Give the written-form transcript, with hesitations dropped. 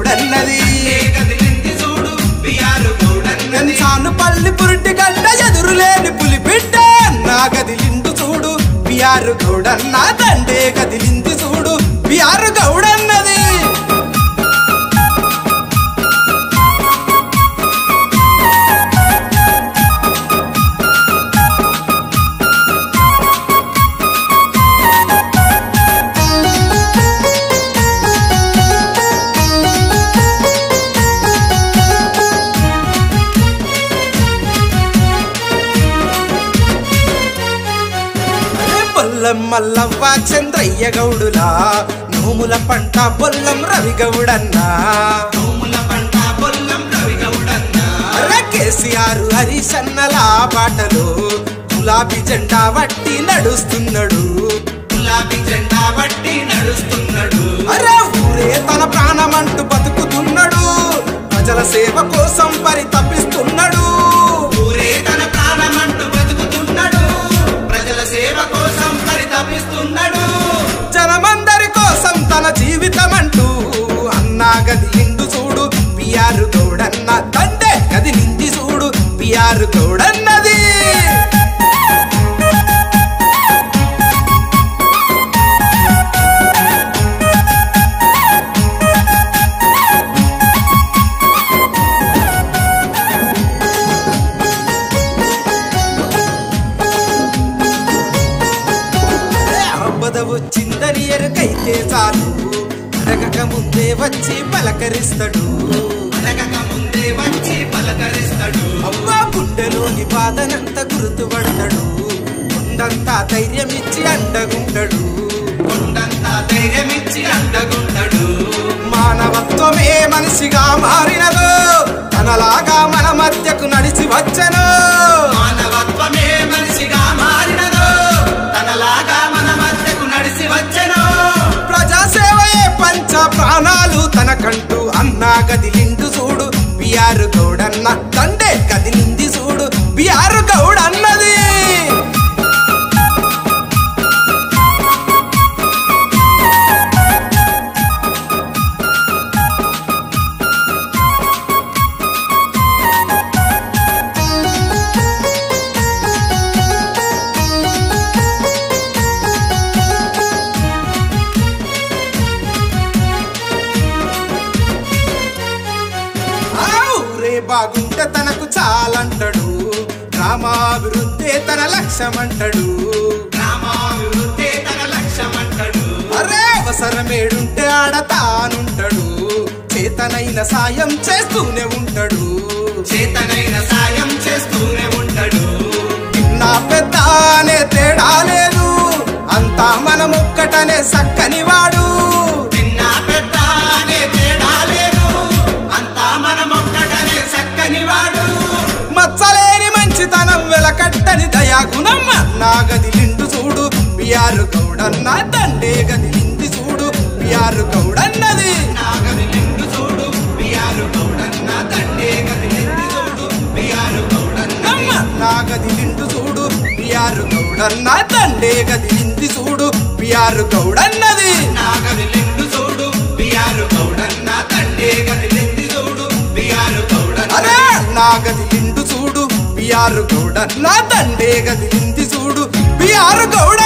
గౌడన్నది చాను పల్లి పురిటి గడ్డ ఎదురులేని పులిపిట్ట నా గదిలిండు చూడు బిఆర్ గౌడన్న దండే గదిలింది చూడు బిఆర్ గౌడన్నది మల్లవ్వ చంద్రయ్య గౌడులా నోముల పంట బొల్లం రవి గౌడన్నా కేసీఆర్ హరిశన్నల బాటలో గులాబీ జెండా వట్టి నడుస్తున్నాడు అరే ఊరే తన ప్రాణమంటూ బతుకుతున్నాడు ప్రజల సేవ కోసం పరితపిస్తున్నాడు ఊరే తన ప్రాణమంటూ బతుకుతున్నాడు ప్రజల సేవ కోసం పరితపిస్తున్నాడు జనమందరి కోసం తన జీవితం అంటూ అన్నా గదిలిండు చూడు బిఆర్ గౌడన్న దండే గదిలింది చూడు బిఆర్ గౌడన్నది వచ్చిందని ఎరుకైతే చాలు అడగక ముందే వచ్చి పలకరిస్తాడు అవ్వా గుండెలోని బాధనంతా గుర్తుపడతాడు కొండంతా ధైర్యం ఇచ్చి అండగుంటాడు మానవత్వమే మనిషిగా మారినదో తనలాగా మన మధ్యకు నడిచి వచ్చను మానవత్వమే మనిషిగా మారినదో తనలాగా మన మధ్యకు నడిచి వచ్చను ప్రజాసేవయే పంచ ప్రాణాలు తనకంటూ అన్నా గదిలిండు చూడు బిఆర్ గౌడన్న దండే గదిలింది చూడు బిఆర్ గౌడన్నది బాగుంటే తనకు చాలంటాడు గ్రామాభివృద్ధి తన లక్ష్యమంటాడు అరే అవసరమేడుంటే ఆడతానుంటాడు చేతనైన సాయం చేస్తూనే ఉంటాడు నా పెద్ద అనే తేడా లేదు అంతా మనమొక్కటనే సక్కని వాడు మచ్చలేని మంచితనం వెలకట్టని దయాగుణమ్మ నా గదిలిండు చూడు బిఆర్ గౌడన్న దండే గదిలింది చూడు బిఆర్ గౌడన్నది నా గదిలిండు చూడు బిఆర్ గౌడన్న దండే గదిలింది చూడు బిఆర్ గౌడన్నమ్మ నా గదిలిండు చూడు బిఆర్ గౌడన్న దండే గదిలింది చూడు బిఆర్ గౌడన్నది నా గదిలిండు చూడు బిఆర్ గౌడన్న దండే గదిలింది చూడు బిఆర్ గౌడన్న అరే నా గదిలిండు చూడు బిఆర్ గౌడన్న దండే గదిలింది చూడు బిఆర్ గౌడ